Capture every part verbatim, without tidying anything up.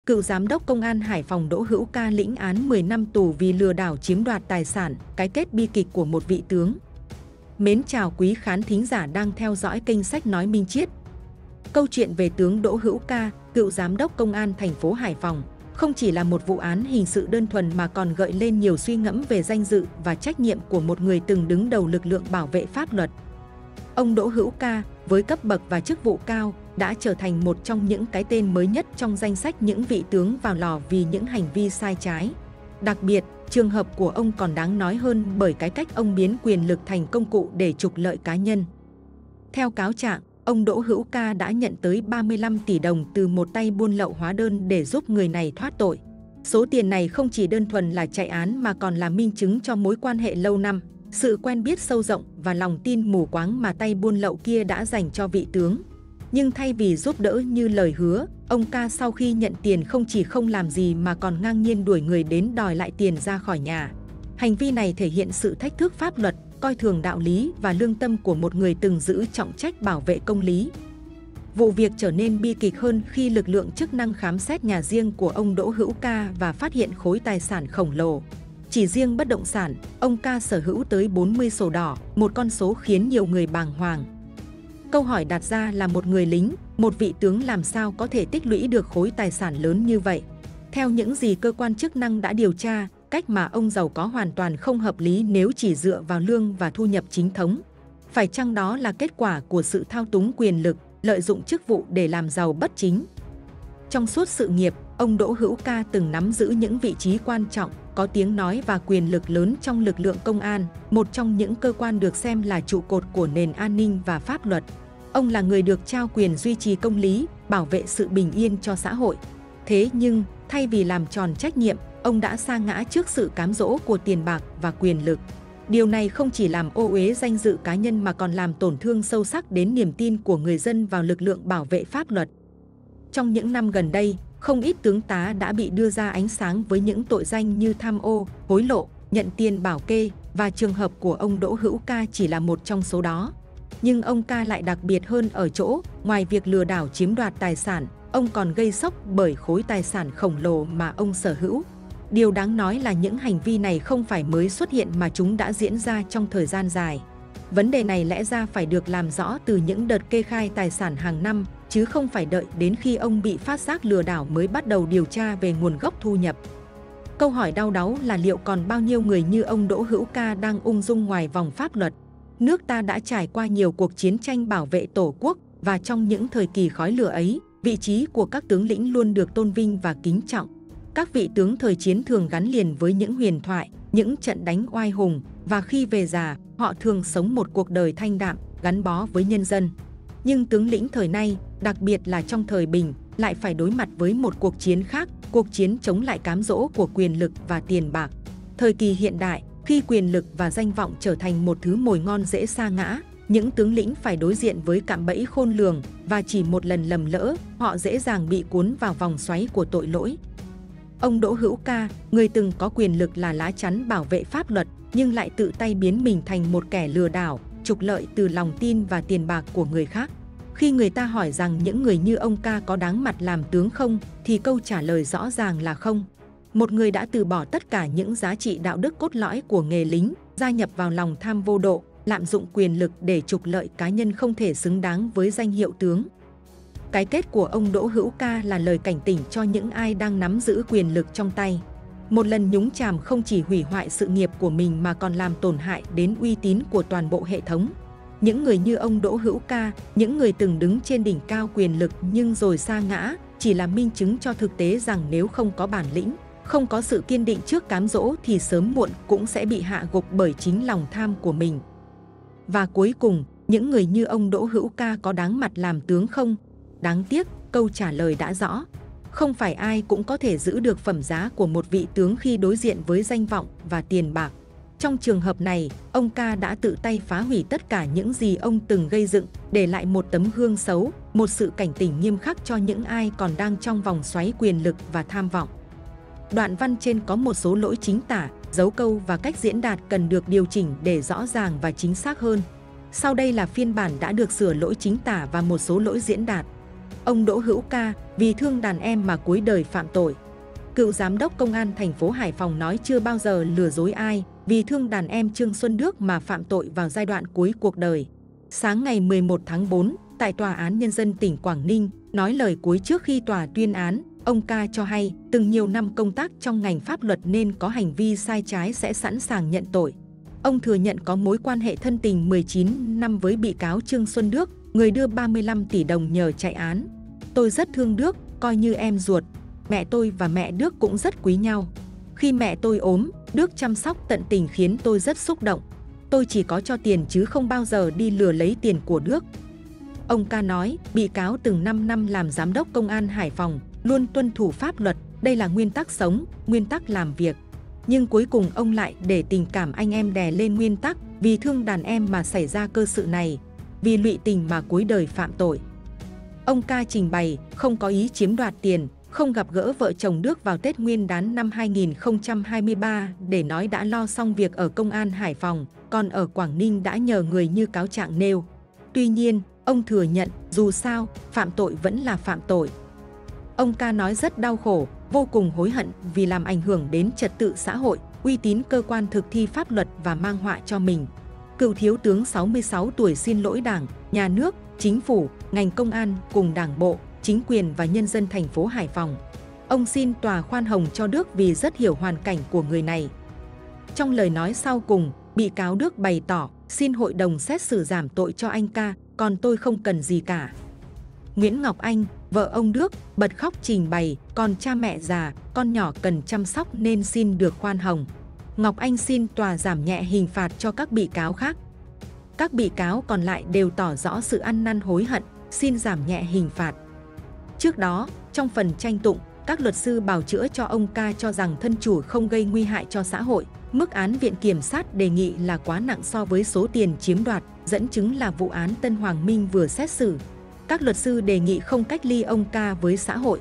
Cựu Giám đốc Công an Hải Phòng Đỗ Hữu Ca lĩnh án mười năm tù vì lừa đảo chiếm đoạt tài sản, cái kết bi kịch của một vị tướng. Mến chào quý khán thính giả đang theo dõi kênh Sách Nói Minh Triết. Câu chuyện về tướng Đỗ Hữu Ca, cựu Giám đốc Công an thành phố Hải Phòng, không chỉ là một vụ án hình sự đơn thuần mà còn gợi lên nhiều suy ngẫm về danh dự và trách nhiệm của một người từng đứng đầu lực lượng bảo vệ pháp luật. Ông Đỗ Hữu Ca, với cấp bậc và chức vụ cao, đã trở thành một trong những cái tên mới nhất trong danh sách những vị tướng vào lò vì những hành vi sai trái. Đặc biệt, trường hợp của ông còn đáng nói hơn bởi cái cách ông biến quyền lực thành công cụ để trục lợi cá nhân. Theo cáo trạng, ông Đỗ Hữu Ca đã nhận tới ba mươi lăm tỷ đồng từ một tay buôn lậu hóa đơn để giúp người này thoát tội. Số tiền này không chỉ đơn thuần là chạy án mà còn là minh chứng cho mối quan hệ lâu năm, sự quen biết sâu rộng và lòng tin mù quáng mà tay buôn lậu kia đã dành cho vị tướng. Nhưng thay vì giúp đỡ như lời hứa, ông Ca sau khi nhận tiền không chỉ không làm gì mà còn ngang nhiên đuổi người đến đòi lại tiền ra khỏi nhà. Hành vi này thể hiện sự thách thức pháp luật, coi thường đạo lý và lương tâm của một người từng giữ trọng trách bảo vệ công lý. Vụ việc trở nên bi kịch hơn khi lực lượng chức năng khám xét nhà riêng của ông Đỗ Hữu Ca và phát hiện khối tài sản khổng lồ. Chỉ riêng bất động sản, ông Ca sở hữu tới bốn mươi sổ đỏ, một con số khiến nhiều người bàng hoàng. Câu hỏi đặt ra là một người lính, một vị tướng làm sao có thể tích lũy được khối tài sản lớn như vậy? Theo những gì cơ quan chức năng đã điều tra, cách mà ông giàu có hoàn toàn không hợp lý nếu chỉ dựa vào lương và thu nhập chính thống. Phải chăng đó là kết quả của sự thao túng quyền lực, lợi dụng chức vụ để làm giàu bất chính? Trong suốt sự nghiệp, ông Đỗ Hữu Ca từng nắm giữ những vị trí quan trọng, có tiếng nói và quyền lực lớn trong lực lượng công an, một trong những cơ quan được xem là trụ cột của nền an ninh và pháp luật. Ông là người được trao quyền duy trì công lý, bảo vệ sự bình yên cho xã hội. Thế nhưng, thay vì làm tròn trách nhiệm, ông đã sa ngã trước sự cám dỗ của tiền bạc và quyền lực. Điều này không chỉ làm ô uế danh dự cá nhân mà còn làm tổn thương sâu sắc đến niềm tin của người dân vào lực lượng bảo vệ pháp luật. Trong những năm gần đây, không ít tướng tá đã bị đưa ra ánh sáng với những tội danh như tham ô, hối lộ, nhận tiền bảo kê và trường hợp của ông Đỗ Hữu Ca chỉ là một trong số đó. Nhưng ông Ca lại đặc biệt hơn ở chỗ, ngoài việc lừa đảo chiếm đoạt tài sản, ông còn gây sốc bởi khối tài sản khổng lồ mà ông sở hữu. Điều đáng nói là những hành vi này không phải mới xuất hiện mà chúng đã diễn ra trong thời gian dài. Vấn đề này lẽ ra phải được làm rõ từ những đợt kê khai tài sản hàng năm, chứ không phải đợi đến khi ông bị phát giác lừa đảo mới bắt đầu điều tra về nguồn gốc thu nhập. Câu hỏi đau đáu là liệu còn bao nhiêu người như ông Đỗ Hữu Ca đang ung dung ngoài vòng pháp luật? Nước ta đã trải qua nhiều cuộc chiến tranh bảo vệ Tổ quốc và trong những thời kỳ khói lửa ấy, vị trí của các tướng lĩnh luôn được tôn vinh và kính trọng. Các vị tướng thời chiến thường gắn liền với những huyền thoại, những trận đánh oai hùng và khi về già, họ thường sống một cuộc đời thanh đạm, gắn bó với nhân dân. Nhưng tướng lĩnh thời nay, đặc biệt là trong thời bình, lại phải đối mặt với một cuộc chiến khác, cuộc chiến chống lại cám dỗ của quyền lực và tiền bạc. Thời kỳ hiện đại, khi quyền lực và danh vọng trở thành một thứ mồi ngon dễ sa ngã, những tướng lĩnh phải đối diện với cạm bẫy khôn lường và chỉ một lần lầm lỡ, họ dễ dàng bị cuốn vào vòng xoáy của tội lỗi. Ông Đỗ Hữu Ca, người từng có quyền lực là lá chắn bảo vệ pháp luật, nhưng lại tự tay biến mình thành một kẻ lừa đảo, trục lợi từ lòng tin và tiền bạc của người khác. Khi người ta hỏi rằng những người như ông Ca có đáng mặt làm tướng không, thì câu trả lời rõ ràng là không. Một người đã từ bỏ tất cả những giá trị đạo đức cốt lõi của nghề lính, gia nhập vào lòng tham vô độ, lạm dụng quyền lực để trục lợi cá nhân không thể xứng đáng với danh hiệu tướng. Cái kết của ông Đỗ Hữu Ca là lời cảnh tỉnh cho những ai đang nắm giữ quyền lực trong tay. Một lần nhúng chàm không chỉ hủy hoại sự nghiệp của mình mà còn làm tổn hại đến uy tín của toàn bộ hệ thống. Những người như ông Đỗ Hữu Ca, những người từng đứng trên đỉnh cao quyền lực nhưng rồi sa ngã, chỉ là minh chứng cho thực tế rằng nếu không có bản lĩnh, không có sự kiên định trước cám dỗ thì sớm muộn cũng sẽ bị hạ gục bởi chính lòng tham của mình. Và cuối cùng, những người như ông Đỗ Hữu Ca có đáng mặt làm tướng không? Đáng tiếc, câu trả lời đã rõ. Không phải ai cũng có thể giữ được phẩm giá của một vị tướng khi đối diện với danh vọng và tiền bạc. Trong trường hợp này, ông Ca đã tự tay phá hủy tất cả những gì ông từng gây dựng, để lại một tấm gương xấu, một sự cảnh tỉnh nghiêm khắc cho những ai còn đang trong vòng xoáy quyền lực và tham vọng. Đoạn văn trên có một số lỗi chính tả, dấu câu và cách diễn đạt cần được điều chỉnh để rõ ràng và chính xác hơn. Sau đây là phiên bản đã được sửa lỗi chính tả và một số lỗi diễn đạt. Ông Đỗ Hữu Ca vì thương đàn em mà cuối đời phạm tội. Cựu giám đốc công an thành phố Hải Phòng nói chưa bao giờ lừa dối ai, vì thương đàn em Trương Xuân Đức mà phạm tội vào giai đoạn cuối cuộc đời. Sáng ngày mười một tháng tư, tại Tòa án Nhân dân tỉnh Quảng Ninh, nói lời cuối trước khi tòa tuyên án, ông Ca cho hay từng nhiều năm công tác trong ngành pháp luật nên có hành vi sai trái sẽ sẵn sàng nhận tội. Ông thừa nhận có mối quan hệ thân tình mười chín năm với bị cáo Trương Xuân Đức, người đưa ba mươi lăm tỷ đồng nhờ chạy án. Tôi rất thương Đức, coi như em ruột. Mẹ tôi và mẹ Đức cũng rất quý nhau. Khi mẹ tôi ốm, Đức chăm sóc tận tình khiến tôi rất xúc động. Tôi chỉ có cho tiền chứ không bao giờ đi lừa lấy tiền của Đức. Ông Ca nói, bị cáo từng năm năm làm giám đốc công an Hải Phòng, luôn tuân thủ pháp luật, đây là nguyên tắc sống, nguyên tắc làm việc. Nhưng cuối cùng ông lại để tình cảm anh em đè lên nguyên tắc, vì thương đàn em mà xảy ra cơ sự này, vì lụy tình mà cuối đời phạm tội. Ông Ca trình bày không có ý chiếm đoạt tiền, không gặp gỡ vợ chồng Đức vào Tết Nguyên đán năm hai nghìn không trăm hai mươi ba để nói đã lo xong việc ở công an Hải Phòng, còn ở Quảng Ninh đã nhờ người như cáo trạng nêu. Tuy nhiên, ông thừa nhận dù sao, phạm tội vẫn là phạm tội. Ông Ca nói rất đau khổ, vô cùng hối hận vì làm ảnh hưởng đến trật tự xã hội, uy tín cơ quan thực thi pháp luật và mang họa cho mình. Cựu thiếu tướng sáu mươi sáu tuổi xin lỗi Đảng, Nhà nước, Chính phủ, ngành công an cùng Đảng bộ, chính quyền và nhân dân thành phố Hải Phòng. Ông xin tòa khoan hồng cho Đức vì rất hiểu hoàn cảnh của người này. Trong lời nói sau cùng, bị cáo Đức bày tỏ xin hội đồng xét xử giảm tội cho anh Ca, còn tôi không cần gì cả. Nguyễn Ngọc Anh, vợ ông Đức, bật khóc trình bày, còn cha mẹ già, con nhỏ cần chăm sóc nên xin được khoan hồng. Ngọc Anh xin tòa giảm nhẹ hình phạt cho các bị cáo khác. Các bị cáo còn lại đều tỏ rõ sự ăn năn hối hận, xin giảm nhẹ hình phạt. Trước đó, trong phần tranh tụng, các luật sư bào chữa cho ông Ca cho rằng thân chủ không gây nguy hại cho xã hội. Mức án Viện Kiểm sát đề nghị là quá nặng so với số tiền chiếm đoạt, dẫn chứng là vụ án Tân Hoàng Minh vừa xét xử. Các luật sư đề nghị không cách ly ông Ca với xã hội.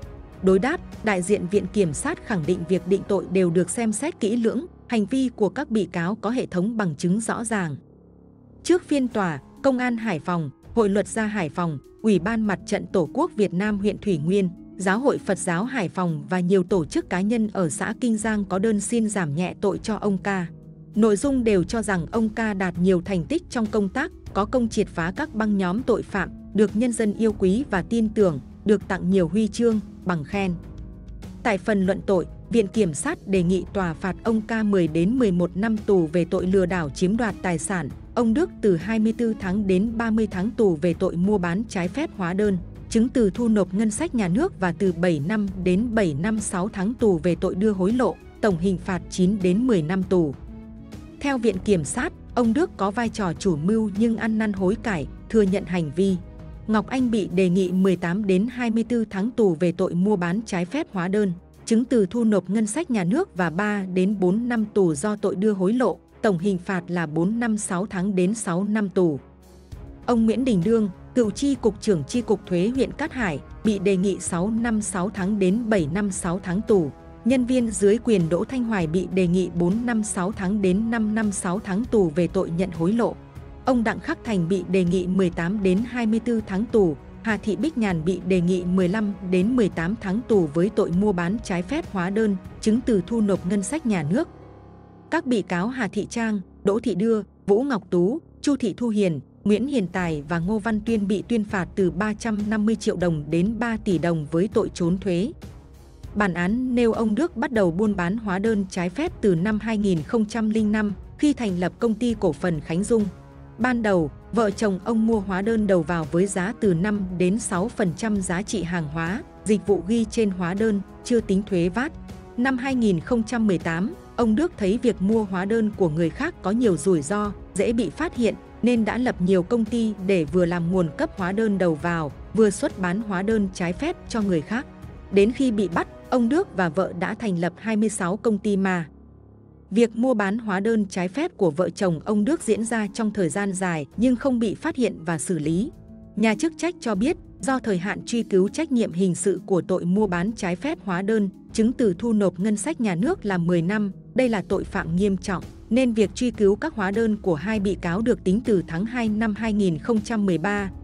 Đối đáp, đại diện Viện Kiểm sát khẳng định việc định tội đều được xem xét kỹ lưỡng, hành vi của các bị cáo có hệ thống bằng chứng rõ ràng. Trước phiên tòa, Công an Hải Phòng, Hội Luật gia Hải Phòng, Ủy ban Mặt trận Tổ quốc Việt Nam huyện Thủy Nguyên, Giáo hội Phật giáo Hải Phòng và nhiều tổ chức cá nhân ở xã Kinh Giang có đơn xin giảm nhẹ tội cho ông Ca. Nội dung đều cho rằng ông Ca đạt nhiều thành tích trong công tác, có công triệt phá các băng nhóm tội phạm, được nhân dân yêu quý và tin tưởng, được tặng nhiều huy chương, bằng khen. Tại phần luận tội, Viện Kiểm sát đề nghị tòa phạt ông Ca mười đến mười một năm tù về tội lừa đảo chiếm đoạt tài sản, ông Đức từ hai mươi tư tháng đến ba mươi tháng tù về tội mua bán trái phép hóa đơn, chứng từ thu nộp ngân sách nhà nước và từ bảy năm đến bảy năm sáu tháng tù về tội đưa hối lộ, tổng hình phạt chín đến mười năm tù. Theo Viện Kiểm sát, ông Đức có vai trò chủ mưu nhưng ăn năn hối cải, thừa nhận hành vi. Ngọc Anh bị đề nghị mười tám đến hai mươi tư tháng tù về tội mua bán trái phép hóa đơn, chứng từ thu nộp ngân sách nhà nước và ba đến bốn năm tù do tội đưa hối lộ, tổng hình phạt là bốn năm sáu tháng đến sáu năm tù. Ông Nguyễn Đình Đương, cựu chi cục trưởng chi cục thuế huyện Cát Hải, bị đề nghị sáu năm sáu tháng đến bảy năm sáu tháng tù. Nhân viên dưới quyền Đỗ Thanh Hoài bị đề nghị bốn năm sáu tháng đến năm năm sáu tháng tù về tội nhận hối lộ. Ông Đặng Khắc Thành bị đề nghị mười tám đến hai mươi tư tháng tù. Hà Thị Bích Nhàn bị đề nghị mười lăm đến mười tám tháng tù với tội mua bán trái phép hóa đơn, chứng từ thu nộp ngân sách nhà nước. Các bị cáo Hà Thị Trang, Đỗ Thị Đưa, Vũ Ngọc Tú, Chu Thị Thu Hiền, Nguyễn Hiền Tài và Ngô Văn Tuyên bị tuyên phạt từ ba trăm năm mươi triệu đồng đến ba tỷ đồng với tội trốn thuế. Bản án nêu ông Đức bắt đầu buôn bán hóa đơn trái phép từ năm hai nghìn không trăm lẻ năm khi thành lập công ty cổ phần Khánh Dung. Ban đầu, vợ chồng ông mua hóa đơn đầu vào với giá từ năm đến sáu phần trăm giá trị hàng hóa, dịch vụ ghi trên hóa đơn, chưa tính thuế vát. Năm hai nghìn không trăm mười tám, ông Đức thấy việc mua hóa đơn của người khác có nhiều rủi ro, dễ bị phát hiện, nên đã lập nhiều công ty để vừa làm nguồn cấp hóa đơn đầu vào, vừa xuất bán hóa đơn trái phép cho người khác. Đến khi bị bắt, ông Đức và vợ đã thành lập hai mươi sáu công ty ma. Việc mua bán hóa đơn trái phép của vợ chồng ông Đức diễn ra trong thời gian dài nhưng không bị phát hiện và xử lý. Nhà chức trách cho biết, do thời hạn truy cứu trách nhiệm hình sự của tội mua bán trái phép hóa đơn, chứng từ thu nộp ngân sách nhà nước là mười năm, đây là tội phạm nghiêm trọng, nên việc truy cứu các hóa đơn của hai bị cáo được tính từ tháng hai năm hai nghìn không trăm mười ba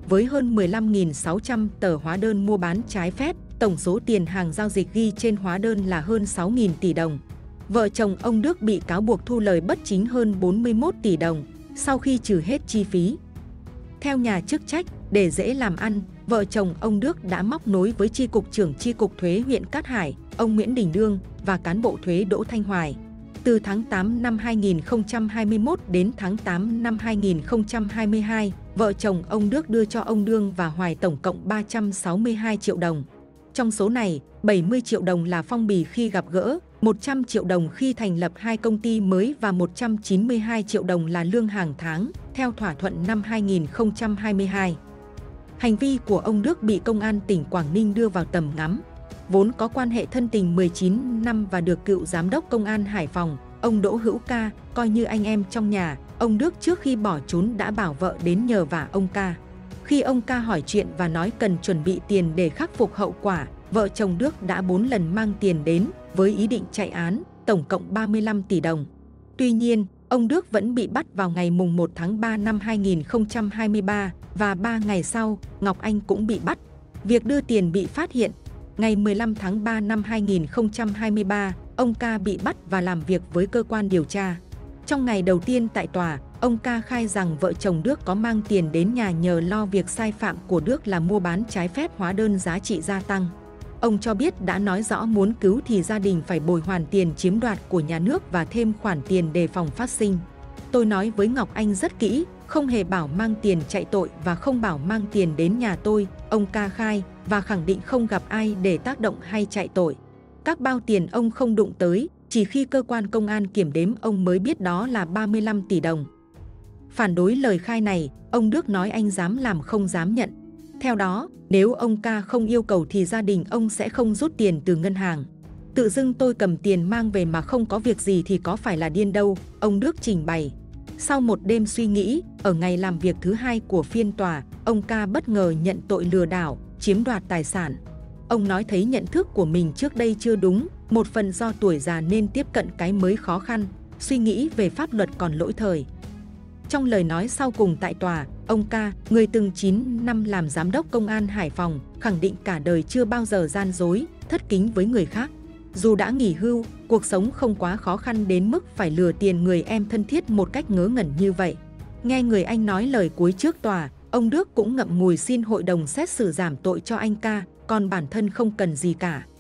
với hơn mười lăm nghìn sáu trăm tờ hóa đơn mua bán trái phép, tổng số tiền hàng giao dịch ghi trên hóa đơn là hơn sáu nghìn tỷ đồng. Vợ chồng ông Đức bị cáo buộc thu lời bất chính hơn bốn mươi mốt tỷ đồng, sau khi trừ hết chi phí. Theo nhà chức trách, để dễ làm ăn, vợ chồng ông Đức đã móc nối với chi cục trưởng chi cục thuế huyện Cát Hải, ông Nguyễn Đình Đương và cán bộ thuế Đỗ Thanh Hoài. Từ tháng tám năm hai nghìn không trăm hai mươi mốt đến tháng tám năm hai nghìn không trăm hai mươi hai, vợ chồng ông Đức đưa cho ông Đương và Hoài tổng cộng ba trăm sáu mươi hai triệu đồng. Trong số này, bảy mươi triệu đồng là phong bì khi gặp gỡ, một trăm triệu đồng khi thành lập hai công ty mới và một trăm chín mươi hai triệu đồng là lương hàng tháng, theo thỏa thuận năm hai nghìn không trăm hai mươi hai. Hành vi của ông Đức bị Công an tỉnh Quảng Ninh đưa vào tầm ngắm. Vốn có quan hệ thân tình mười chín năm và được cựu giám đốc Công an Hải Phòng, ông Đỗ Hữu Ca, coi như anh em trong nhà, ông Đức trước khi bỏ trốn đã bảo vợ đến nhờ vả ông Ca. Khi ông Ca hỏi chuyện và nói cần chuẩn bị tiền để khắc phục hậu quả, vợ chồng Đức đã bốn lần mang tiền đến với ý định chạy án, tổng cộng ba mươi lăm tỷ đồng. Tuy nhiên, ông Đức vẫn bị bắt vào ngày mùng một tháng ba năm hai nghìn không trăm hai mươi ba và ba ngày sau, Ngọc Anh cũng bị bắt. Việc đưa tiền bị phát hiện. Ngày mười lăm tháng ba năm hai nghìn không trăm hai mươi ba, ông Ca bị bắt và làm việc với cơ quan điều tra. Trong ngày đầu tiên tại tòa, ông Ca khai rằng vợ chồng Đức có mang tiền đến nhà nhờ lo việc sai phạm của Đức là mua bán trái phép hóa đơn giá trị gia tăng. Ông cho biết đã nói rõ muốn cứu thì gia đình phải bồi hoàn tiền chiếm đoạt của nhà nước và thêm khoản tiền đề phòng phát sinh. Tôi nói với Ngọc Anh rất kỹ, không hề bảo mang tiền chạy tội và không bảo mang tiền đến nhà tôi, ông Ca khai và khẳng định không gặp ai để tác động hay chạy tội. Các bao tiền ông không đụng tới, chỉ khi cơ quan công an kiểm đếm ông mới biết đó là ba mươi lăm tỷ đồng. Phản đối lời khai này, ông Đức nói anh dám làm không dám nhận. Theo đó, nếu ông Ca không yêu cầu thì gia đình ông sẽ không rút tiền từ ngân hàng. Tự dưng tôi cầm tiền mang về mà không có việc gì thì có phải là điên đâu, ông Đức trình bày. Sau một đêm suy nghĩ, ở ngày làm việc thứ hai của phiên tòa, ông Ca bất ngờ nhận tội lừa đảo, chiếm đoạt tài sản. Ông nói thấy nhận thức của mình trước đây chưa đúng, một phần do tuổi già nên tiếp cận cái mới khó khăn, suy nghĩ về pháp luật còn lỗi thời. Trong lời nói sau cùng tại tòa, ông Ca, người từng chín năm làm giám đốc Công an Hải Phòng, khẳng định cả đời chưa bao giờ gian dối, thất kính với người khác. Dù đã nghỉ hưu, cuộc sống không quá khó khăn đến mức phải lừa tiền người em thân thiết một cách ngớ ngẩn như vậy. Nghe người anh nói lời cuối trước tòa, ông Đức cũng ngậm ngùi xin hội đồng xét xử giảm tội cho anh Ca, còn bản thân không cần gì cả.